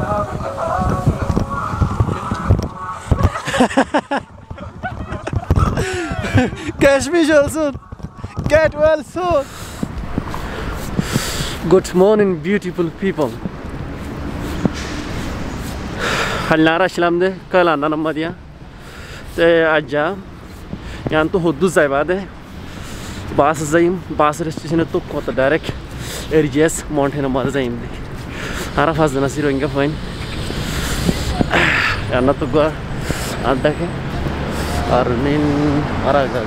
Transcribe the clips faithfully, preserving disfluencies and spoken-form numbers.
Geçmiş olsun. Get well soon. Good morning beautiful people. Hallara şlamde kalandan amma diye. Te acca. Yani to hudu zaybade. Bas zayım, bas restasyonu to kota direct. R G S mountain amma zayım de. Ara fazla nasir oyunca fine. Yani to gua anda ke. Arnin araga.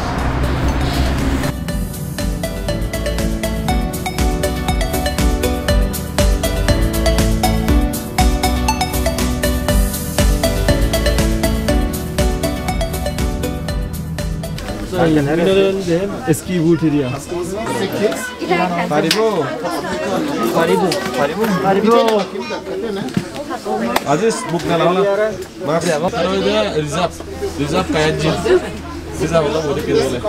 Eski boot area. Haribo. Haribo. Haribo. Haribo. Aziz book na lala. Maaf. Kalau itu Rizab. Rizab kayak jin. Rizab Allah boleh kira boleh.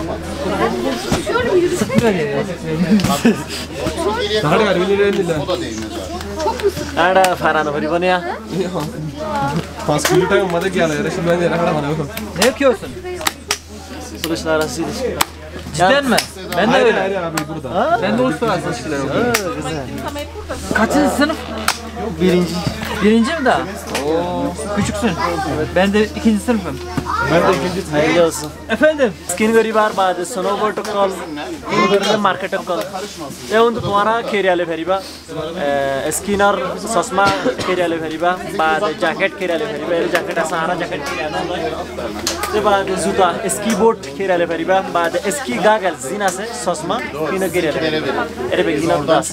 Hari hari ini ni lah. Ada Farhan Haribo ni ya. Pas kilo time mada kya leh? Restoran ni rakha mana ho? Ne yapıyorsun? Polisler arası ilişki. Cidden mi? Ben de öyle. Hayır abi burada. Ben de uluslararası ilişkiler okuyorum. Güzel. Kaçıncı sınıf? Birinci. Birinci mi daha? Oo, küçüksün. Evet. Ben de ikinci sınıfım. Ben de ikinci Hayırlı olsun. Efendim? Skin gari bar baad snowboard call. Uधर market call. E und तुम्हारा खेरियाले फेरीबा. Skinner ससमा खेरियाले फेरीबा. बाद jacket खेरियाले फेरीबा. ये jacket आसाना jacket खेरियाना. ते बाद जूता ski boot खेरियाले फेरीबा. बाद ski goggles जिना से ससमा किन खेरियाले फेरीबा. Array बेगिना उदास.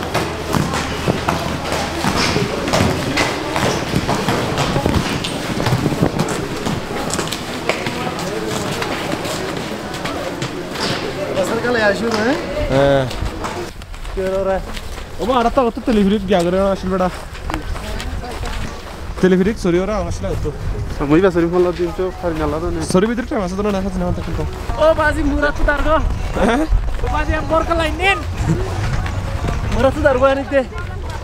Yaşıyor mu? He. Gör oraya. Ama arada otu teleferik gel görüyor aşıl beda. Teleferik soruyor ha aşıl otu. Samui basuri falan diyeyim çok farklı alan ne? Soru bitir mi? Aslında ne yaptın ne yaptın kau? Oh bazi murat tutar go. Oh bazi yang bor kelainin. Murat tutar go ani te.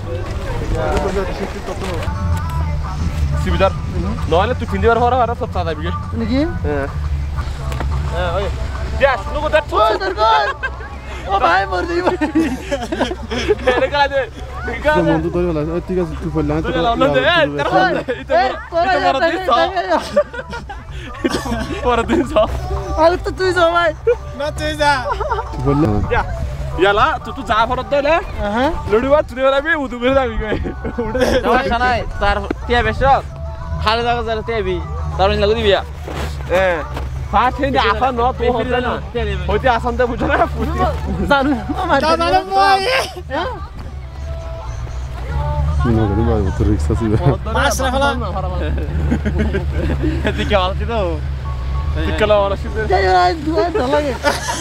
Sibidar. Noalnya tu pindah orang orang Arab tak tahu tapi. Ini kim? Eh, oye. Ya, şunu kadar tut. Tutar go. Oh bayi mor değil mi? Ne kadar de. Zaman tutuyorlar. Etika tu falan. Tutuyorlar onu da. Eh, terhad. Itu. Kora ya tanya ya. Para din sa. Aku tuh tuh sama. Na tuza. Falan. Ya. Ya la, tu tu Jafar ada le. Aha. Lodi buat tu orang ni, udah berada ni kau. Udah. Tamam sana tar tiap besok. Hal dah kerja tiap bi. Taruh lagu dia. Eh. Saat ini asan no, tu hotel no. Hotel asan tu bukan apa? Sana. Sana boy. Ya. Ini kan bayi betul riksa sih. Mas lah falan. Tiga orang itu. Tiga orang itu. Jadi orang dua dah lagi.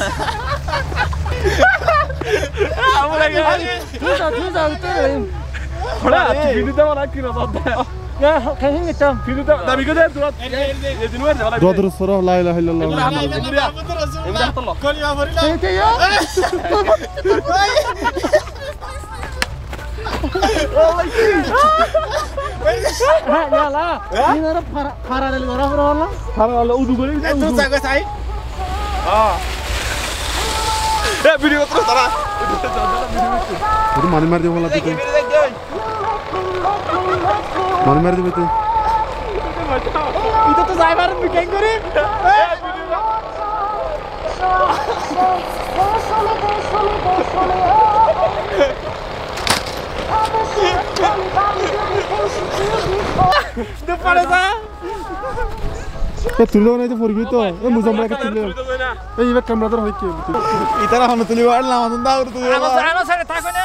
Apa lagi? Tuh tuh tuh tuh. Kora, pilih dah mana kira dah. Ya, kayaknya ngetam. Pilih dah. Tapi kau dah turat. Ini dua dah. Dua terus surah la ilaha illallah. Ini dia. Ini dah tolong. Kau ni apa ni? Itu ya. Ya lah. Ini orang para para dari orang orang. Para Allah udu boleh. Itu saya saya. Ah. Eh, video terus tarah. Itu mana merdi bola tu? Mana merdi betul? Itu tuh saya baru bikin guri. Depan saya. Eh, tulis orang itu forgi tu. Eh, musim mereka tulis. Eh, ini kamera terus hikam. Itu lah orang tulis orang lama tu tahu tu. Ano ano saya takutnya.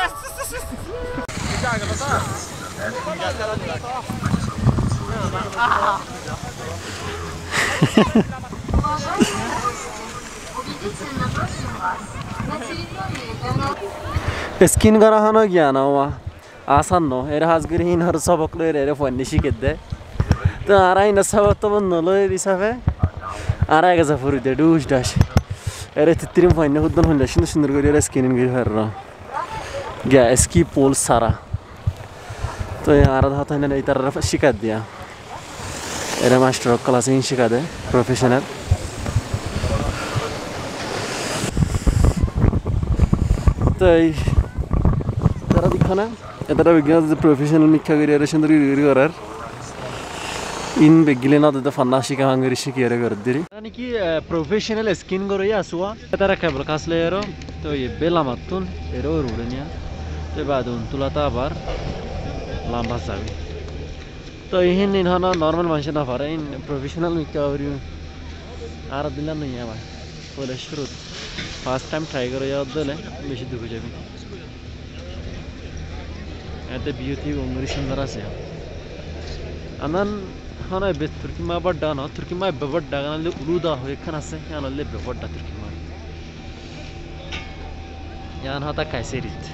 Skin garahana giyana wa asan no er hazgirhin har sabaklo er fon nishi kedde to arai na sabak to no lo disafe arai ga zafuru de dush dash er titrim fon ne huddan hon lashin sundur gori er skinin gi herra ga ski pol sara তো আর হাত হয় না তারা শিকার দিয়া এরা master ক্লাসে শিখা দেয় প্রফেশনাল তো এই তারা দেখা না এটা বিজ্ঞান প্রফেশনাল মিক্ষা করি আর সুন্দর করার ইন বেগিলে না তো ফান্না শিখা হাঙ্গরি শিখিয়ে করে দিরি মানে কি প্রফেশনাল স্কিন করে আসুয়া তারা কেবল কাসলে এরো তো এই বেলা মাতুন এরো রুড়ে নিয়া তো বাদুন তুলাতা আবার লম্বা যাবে তো ইহিন ইন হনা নর্মাল মানুষ না পারে ইন প্রফেশনাল মিক্ষা করি আর দিলাম নাই আমার বলে শুরু ফার্স্ট টাইম ট্রাই করে যাওয়ার দিলে বেশি দুঃখ যাবে এতে বিউটি উমরি সুন্দর আছে আনান হনা বে তুর্কি মা বড় না তুর্কি মা বড় গানালে উলুদা হয়ে খান আছে গানালে বড় তুর্কি মা ইয়ান হতা কাইসেরিত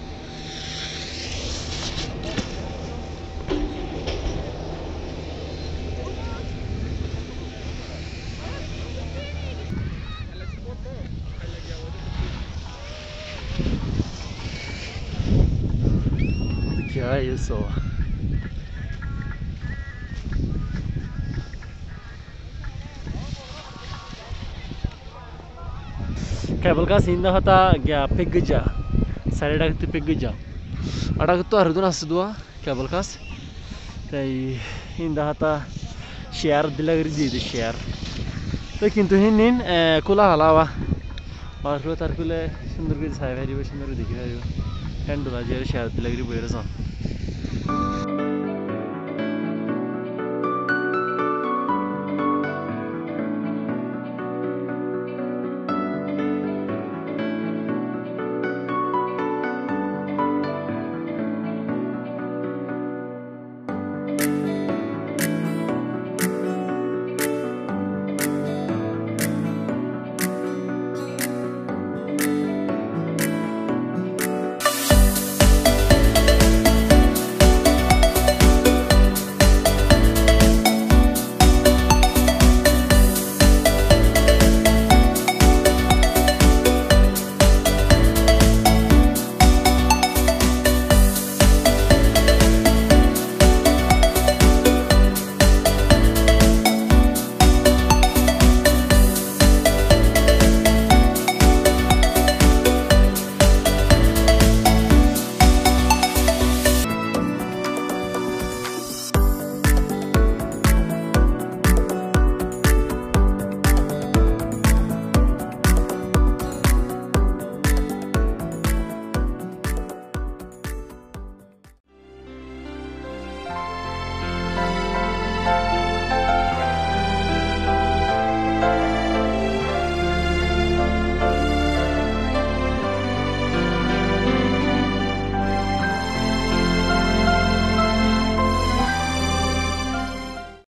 क्या है ये सो केबल का सीन होता गया पिगजा सारे डाकते पिगजा अड़क तो हर दिन हंसदुआ केबल का तई इंदा होता शेयर दिलगरी दी दी शेयर तो किंतु हिन्निन कुला हलावा और रो तार कुले सुंदर के साइड है जो सुंदर दिख रहा है हैंड वाला शेयर दिलगरी बोल रहा